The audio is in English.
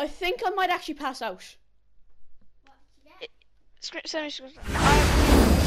I think I might actually pass out. Send me screenshots.